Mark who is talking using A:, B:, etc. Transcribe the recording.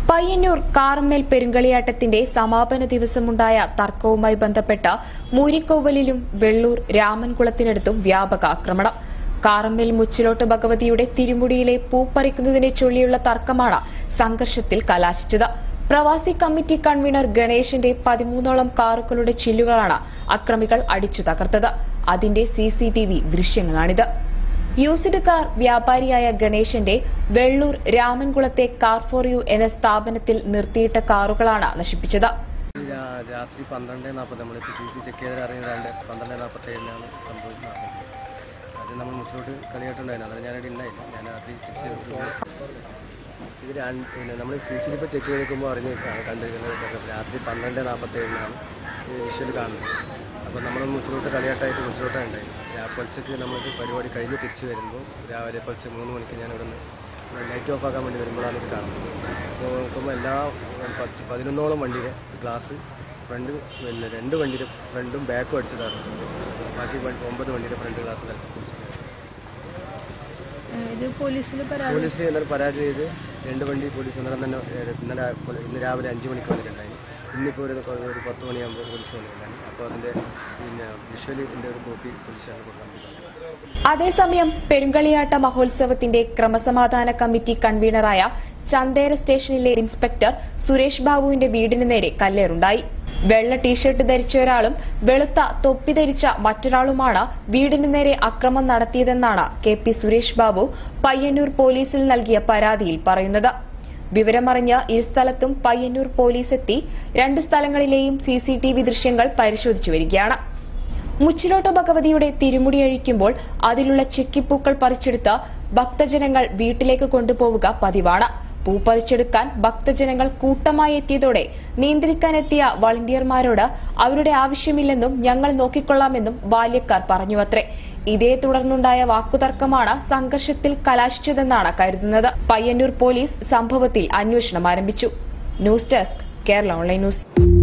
A: പയ്യന്നൂർ കാറമ്മേൽ പെരുങ്കളിയാട്ടത്തിന്റെ സമാപന ദിവസമുണ്ടായ തർക്കവുമായി ബന്ധപ്പെട്ട മൂരിക്കോവലിലും വെള്ളൂർ രാമൻകുളത്തിനടുത്തും വ്യാപക ആക്രമണം. കാറമ്മേൽ മുച്ചിലോട്ട് ഭഗവതിയുടെ തിരുമുടിയിലെ പൂ പറിക്കുന്നതിനെ ചൊല്ലിയുള്ള തർക്കമാണ് സംഘർഷത്തിൽ കലാശിച്ചത്. പ്രവാസി കമ്മിറ്റി കൺവീനർ ഗണേശന്റെ 13ഓളം കാറുകളുടെ ചില്ലുകളാണ് അക്രമികൾ അടിച്ചു തകർത്തത്. അതിന്റെ CCTV ദൃശ്യങ്ങളാണിത്. യൂസ്ഡ് കാർ വ്യാപാരിയായ ഗണേശന്റെ വെള്ളൂർ രാമൻകുളത്തെ കാർ ഫോർ യു എന്ന സ്ഥാപനത്തിൽ നിർത്തിയിട്ട കാറുകളാണ് നശിപ്പിച്ചത്.
B: രാത്രി 12:40 നമ്മൾ CC ചെക്ക് ചെയ്ത് അറിയുന്നത് 12:47 സംഭവിക്കുന്നത്. അത് നമ്മൾ മുച്ചിലോട്ട് കളിയായിട്ടുണ്ടായിരുന്നു. അതാണ് ഞാനിവിടെ ഉണ്ടായില്ല. ഞാൻ രാത്രി ഇത് നമ്മൾ CCയിൽ ഇപ്പോൾ ചെക്ക് ചെയ്തേക്കുമ്പോൾ കണ്ടിരിക്കുന്നത് രാത്രി 12:47 വിഷ്വൽ കാണുന്നത്. അപ്പോൾ നമ്മൾ മുച്ചിലോട്ട് കളിയാട്ടായിട്ട് മുച്ചിലോട്ടാണ് ഉണ്ടായി. പൊളിച്ചക്ക് നമ്മൾക്ക് പരിപാടി കഴിഞ്ഞ് തിരിച്ച് വരുമ്പോൾ രാവിലെ പൊളിച്ച് 3 മണിക്ക് ഞാൻ ഇവിടെ നിന്ന് ലൈറ്റ് ഓഫ് ആക്കാൻ വേണ്ടി വരുമ്പോഴാണ് ഇത് കാണുന്നത്. അപ്പോൾ നോക്കുമ്പോൾ എല്ലാ 11ഓളം വണ്ടിയുടെ ഗ്ലാസ് ഫ്രണ്ട് 2 വണ്ടിയുടെ ഫ്രണ്ടും ബാക്കും അടിച്ചതാണ്. ബാക്കി 9 വണ്ടിയുടെ ഫ്രണ്ട് ഗ്ലാസ് പോലീസിൽ ഇന്നലെ പരാതി ചെയ്ത് 2 വണ്ടി പോലീസ് ഇന്ന് രാവിലെ 5 മണിക്ക് വന്നിട്ടുണ്ടായി. ഇന്നിപ്പോൾ ഒരു 10 മണിയാകുമ്പോൾ പോലീസ് വന്നിട്ടുണ്ടായി. അപ്പോൾ അതിന്റെ വിഷ്വലിന്റെ ഒരു കോപ്പി പോലീസാണ് കൊടുക്കാൻ പറ്റുന്നത്.
A: അതേസമയം പെരുങ്കളിയാട്ട മഹോത്സവത്തിന്റെ ക്രമസമാധാന കമ്മിറ്റി കൺവീനറായ ചന്തേര സ്റ്റേഷനിലെ ഇൻസ്പെക്ടർ സുരേഷ് ബാബുവിന്റെ വീടിന് നേരെ കല്ലേറുണ്ടായി. വെള്ള ടീഷർട്ട് ധരിച്ച ഒരാളും വെളുത്ത തൊപ്പി ധരിച്ച മറ്റൊരാളുമാണ് വീടിന് നേരെ അക്രമം നടത്തിയതെന്നാണ് KP സുരേഷ് ബാബു പയ്യന്നൂർ പോലീസിൽ നൽകിയ പരാതിയിൽ പറയുന്നത്. വിവരമറിഞ്ഞ് സ്ഥലത്തും പയ്യന്നൂർ പോലീസ് എത്തി 2 സ്ഥലങ്ങളിലെയും CCTV ദൃശ്യങ്ങൾ പരിശോധിച്ചു വരികയാണ്. മുച്ചിലോട്ട് ഭഗവതിയുടെ തിരുമുടി അഴിക്കുമ്പോൾ അതിലുള്ള ചെക്കിപ്പൂക്കൾ പറിച്ചെടുത്ത് ഭക്തജനങ്ങൾ വീട്ടിലേക്ക് കൊണ്ടുപോവുക പതിവാണ്. പൂ പറിച്ചെടുക്കാൻ ഭക്തജനങ്ങൾ കൂട്ടമായി എത്തിയതോടെ നിയന്ത്രിക്കാനെത്തിയ വളണ്ടിയർമാരോട് അവരുടെ ആവശ്യമില്ലെന്നും ഞങ്ങൾ നോക്കിക്കൊള്ളാമെന്നും ബാല്യക്കാർ പറഞ്ഞുവത്രേ. ഇതേ തുടർന്നുണ്ടായ വാക്കുതർക്കമാണ് സംഘർഷത്തിൽ കലാശിച്ചതെന്നാണ് കരുതുന്നത്. പയ്യന്നൂർ പോലീസ് സംഭവത്തിൽ അന്വേഷണം ആരംഭിച്ചു. News desk, Kerala online news.